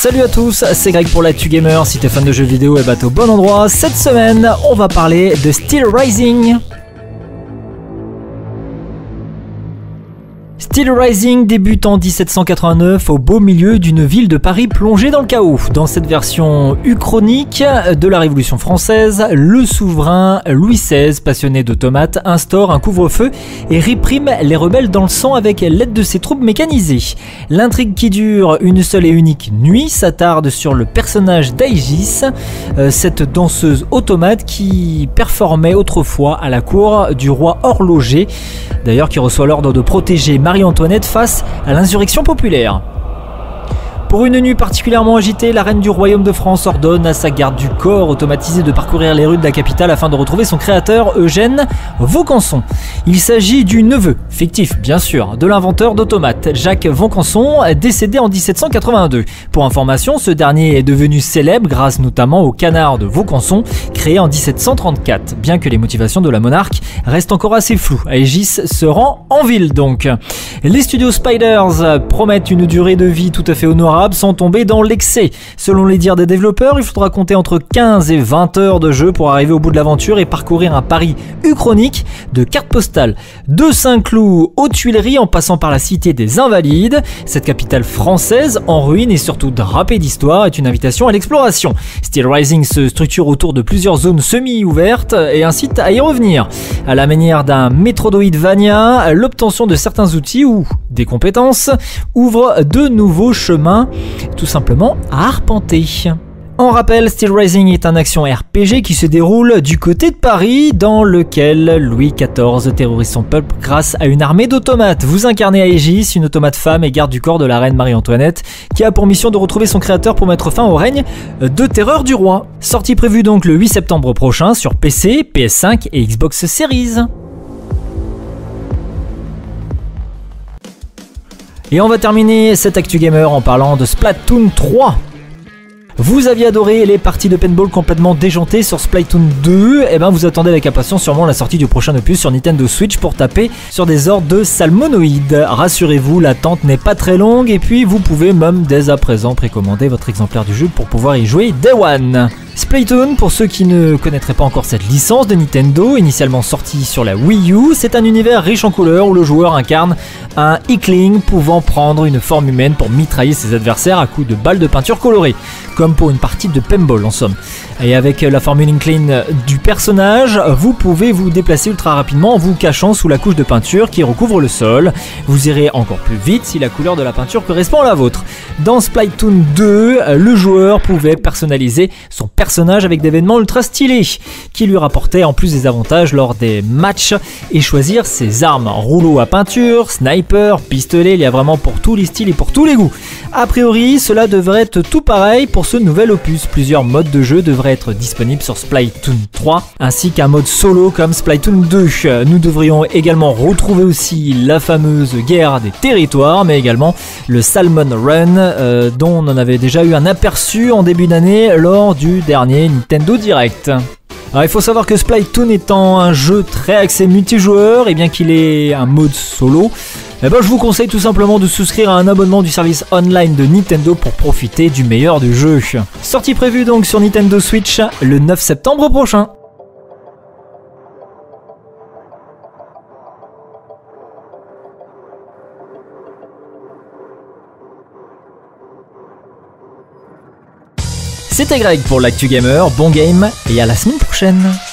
Salut à tous, c'est Greg pour l'actu gamer. Si t'es fan de jeux vidéo, et bah t'es au bon endroit. Cette semaine, on va parler de Steel Rising. Steel Rising débute en 1789 au beau milieu d'une ville de Paris plongée dans le chaos. Dans cette version uchronique de la Révolution française, le souverain Louis XVI, passionné d'automates, instaure un couvre-feu et réprime les rebelles dans le sang avec l'aide de ses troupes mécanisées. L'intrigue qui dure une seule et unique nuit s'attarde sur le personnage d'Aegis, cette danseuse automate qui performait autrefois à la cour du roi horloger, d'ailleurs qui reçoit l'ordre de protéger Marie-Antoinette face à l'insurrection populaire. Pour une nuit particulièrement agitée, la reine du royaume de France ordonne à sa garde du corps automatisée de parcourir les rues de la capitale afin de retrouver son créateur Eugène Vaucanson. Il s'agit du neveu, fictif bien sûr, de l'inventeur d'automates, Jacques Vaucanson, décédé en 1782. Pour information, ce dernier est devenu célèbre grâce notamment au canard de Vaucanson, créé en 1734. Bien que les motivations de la monarque restent encore assez floues, Aegis se rend en ville donc. Les studios Spiders promettent une durée de vie tout à fait honorable sans tomber dans l'excès. Selon les dires des développeurs, il faudra compter entre 15 et 20 heures de jeu pour arriver au bout de l'aventure et parcourir un Paris uchronique de cartes postales. De Saint-Cloud aux Tuileries en passant par la cité des Invalides, cette capitale française en ruine et surtout drapée d'histoire est une invitation à l'exploration. Steel Rising se structure autour de plusieurs zones semi-ouvertes et incite à y revenir. À la manière d'un Metroidvania, l'obtention de certains outils ou des compétences ouvre de nouveaux chemins tout simplement à arpenter. En rappel, Steel Rising est un action RPG qui se déroule du côté de Paris, dans lequel Louis XIV terrorise son peuple grâce à une armée d'automates. Vous incarnez Aegis, une automate femme et garde du corps de la reine Marie-Antoinette, qui a pour mission de retrouver son créateur pour mettre fin au règne de terreur du roi. Sortie prévue donc le 8 septembre prochain sur PC, PS5 et Xbox Series. Et on va terminer cette Actu Gamer en parlant de Splatoon 3. Vous aviez adoré les parties de paintball complètement déjantées sur Splatoon 2, et ben vous attendez avec impatience sûrement la sortie du prochain opus sur Nintendo Switch pour taper sur des hordes de salmonoïdes. Rassurez-vous, l'attente n'est pas très longue et puis vous pouvez même dès à présent précommander votre exemplaire du jeu pour pouvoir y jouer Day One. Splatoon, pour ceux qui ne connaîtraient pas encore cette licence de Nintendo, initialement sortie sur la Wii U, c'est un univers riche en couleurs où le joueur incarne un Inkling pouvant prendre une forme humaine pour mitrailler ses adversaires à coups de balles de peinture colorées, comme pour une partie de paintball en somme. Et avec la formule Inkling du personnage, vous pouvez vous déplacer ultra rapidement en vous cachant sous la couche de peinture qui recouvre le sol. Vous irez encore plus vite si la couleur de la peinture correspond à la vôtre. Dans Splatoon 2, le joueur pouvait personnaliser son personnage avec des vêtements ultra stylés qui lui rapportaient en plus des avantages lors des matchs et choisir ses armes. Rouleau à peinture, sniper, pistolet, il y a vraiment pour tous les styles et pour tous les goûts. A priori, cela devrait être tout pareil pour ce nouvel opus. Plusieurs modes de jeu devraient être disponibles sur Splatoon 3 ainsi qu'un mode solo comme Splatoon 2. Nous devrions également retrouver aussi la fameuse guerre des territoires, mais également le Salmon Run dont on en avait déjà eu un aperçu en début d'année lors du dernier Nintendo Direct. Alors il faut savoir que Splatoon étant un jeu très axé multijoueur et bien qu'il ait un mode solo, je vous conseille tout simplement de souscrire à un abonnement du service online de Nintendo pour profiter du meilleur du jeu. Sortie prévue donc sur Nintendo Switch le 9 septembre prochain. C'était Greg pour l'actu gamer, bon game et à la semaine prochaine.